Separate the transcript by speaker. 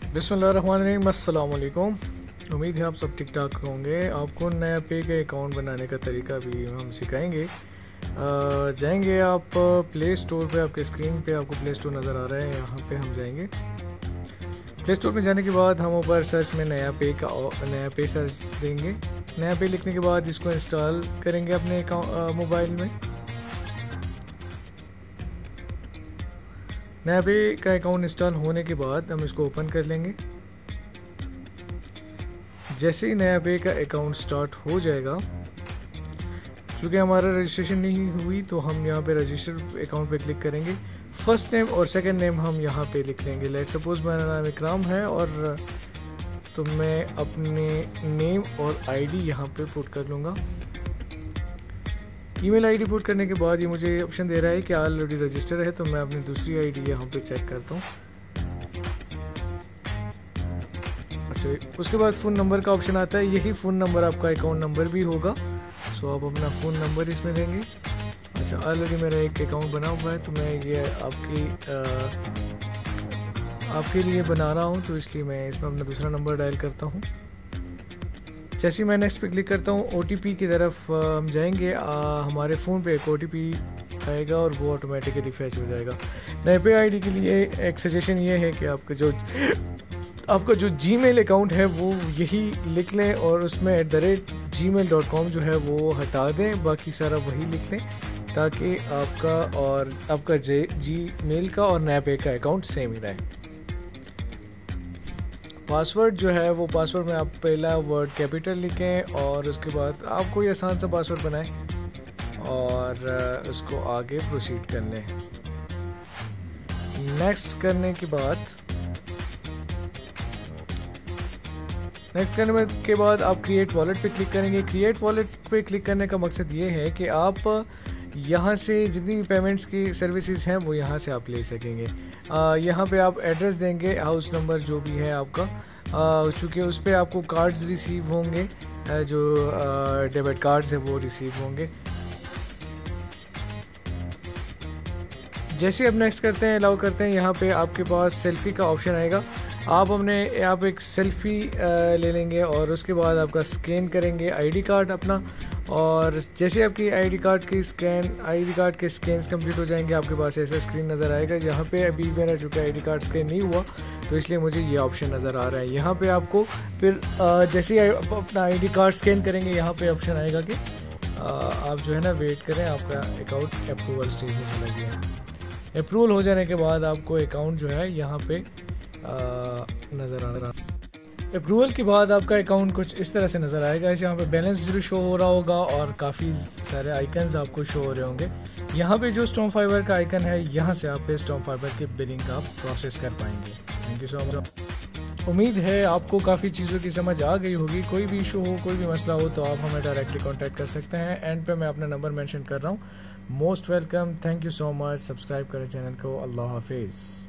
Speaker 1: बिस्मिल्लाहिर्रहमानिर्रहीम, अस्सलाम वालेकुम। उम्मीद है आप सब ठीक ठाक होंगे। आपको नया पे के अकाउंट बनाने का तरीका भी हम सिखाएंगे। जाएंगे आप प्ले स्टोर पे, आपके स्क्रीन पे आपको प्ले स्टोर नज़र आ रहा है, यहाँ पे हम जाएंगे। प्ले स्टोर में जाने के बाद हम ऊपर सर्च में नया पे सर्च देंगे। नया पे लिखने के बाद इसको इंस्टॉल करेंगे अपने मोबाइल में। नया पे का अकाउंट इंस्टॉल होने के बाद हम इसको ओपन कर लेंगे। जैसे ही नया पे का अकाउंट स्टार्ट हो जाएगा, क्योंकि हमारा रजिस्ट्रेशन नहीं हुई तो हम यहाँ पे रजिस्टर अकाउंट पे क्लिक करेंगे। फर्स्ट नेम और सेकंड नेम हम यहाँ पे लिख लेंगे। लेट सपोज मेरा नाम इकराम है और तो मैं अपने नेम और आईडी यहाँ पे पुट कर लूँगा। ईमेल आईडी पुट करने के बाद ये मुझे ऑप्शन दे रहा है कि ऑलरेडी रजिस्टर है, तो मैं अपनी दूसरी आईडी यहाँ पे चेक करता हूँ। अच्छा, उसके बाद फ़ोन नंबर का ऑप्शन आता है। यही फ़ोन नंबर आपका अकाउंट नंबर भी होगा, सो आप अपना फ़ोन नंबर इसमें देंगे। अच्छा, ऑलरेडी मेरा एक अकाउंट बना हुआ है, तो मैं ये आपके लिए बना रहा हूँ, तो इसलिए मैं इसमें अपना दूसरा नंबर डायल करता हूँ। जैसे ही मैं नेक्स्ट पे क्लिक करता हूँ, OTP की तरफ हम जाएंगे। हमारे फ़ोन पे एक OTP आएगा और वो ऑटोमेटिकली फैच हो जाएगा। नए पे आईडी के लिए एक सजेशन ये है कि आपका जो जीमेल अकाउंट है वो यही लिख लें और उसमें @gmail.com जो है वो हटा दें, बाकी सारा वही लिख लें, ताकि आपका जीमेल का और नए पे का अकाउंट सेम ही रहे। पासवर्ड जो है वो पासवर्ड में आप पहला वर्ड कैपिटल लिखें और उसके बाद आप कोई आसान सा पासवर्ड बनाएं और उसको आगे प्रोसीड कर लें। नेक्स्ट करने के बाद आप क्रिएट वॉलेट पे क्लिक करेंगे। क्रिएट वॉलेट पे क्लिक करने का मकसद ये है कि आप यहाँ से जितनी भी पेमेंट्स की सर्विसेज हैं वो यहाँ से आप ले सकेंगे। यहाँ पे आप एड्रेस देंगे, हाउस नंबर जो भी है आपका, चूँकि उस पर आपको कार्ड्स रिसीव होंगे, जो डेबिट कार्ड्स है वो रिसीव होंगे। जैसे अब नेक्स्ट करते हैं, अलाउ करते हैं, यहाँ पे आपके पास सेल्फी का ऑप्शन आएगा। आप एक सेल्फी ले लेंगे और उसके बाद आपका स्कैन करेंगे आईडी कार्ड अपना, और जैसे आपकी आईडी कार्ड के स्कैन्स कंप्लीट हो जाएंगे, आपके पास ऐसा स्क्रीन नज़र आएगा। यहाँ पे अभी मेरा चूँकि आईडी कार्ड स्कैन नहीं हुआ तो इसलिए मुझे ये ऑप्शन नज़र आ रहा है। यहाँ पे आपको फिर जैसे ही आप अपना आईडी कार्ड स्कैन करेंगे, यहाँ पे ऑप्शन आएगा कि आप जो है ना वेट करें, आपका अकाउंट अप्रूवल स्टेज में चला गया है। अप्रूवल हो जाने के बाद आपको अकाउंट जो है यहाँ पे नज़र आ रहा। अप्रूवल के बाद आपका अकाउंट कुछ इस तरह से नज़र आएगा। यहाँ पे बैलेंस ज़ीरो शो हो रहा होगा और काफ़ी सारे आइकन्स आपको शो हो रहे होंगे। यहाँ पे जो स्टॉर्म फाइबर का आइकन है, यहाँ से आप पे स्टॉर्म फाइबर के बिलिंग आप प्रोसेस कर पाएंगे। Thank you so much. उम्मीद है आपको काफ़ी चीज़ों की समझ आ गई होगी। कोई भी इशू हो, कोई भी मसला हो तो आप हमें डायरेक्टली कॉन्टैक्ट कर सकते हैं। एंड पे मैं अपना नंबर मेंशन कर रहा हूँ। Most welcome, thank you so much. Subscribe करें चैनल को। अल्लाह हाफिज़।